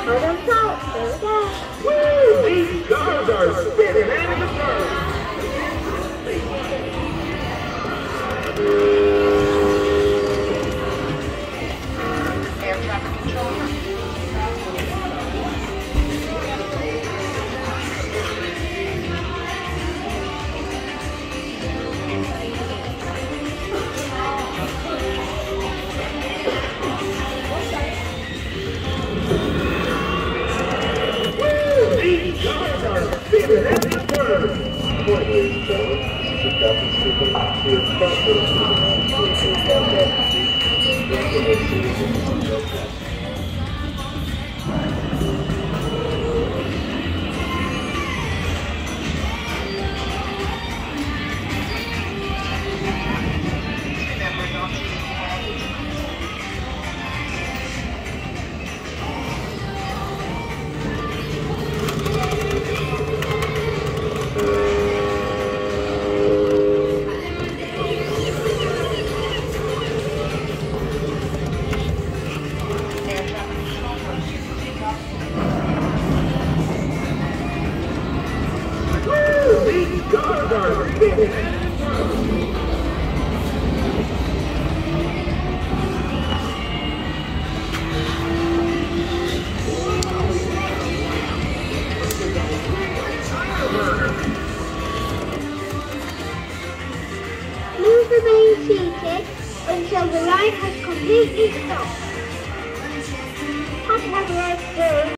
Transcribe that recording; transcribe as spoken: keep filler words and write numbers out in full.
Hold on tight, here we go. Woo! These cars are spinning out of the turn. Air traffic controller. These cars are spinning out of the turn. Move remain seated until the line has completely stopped.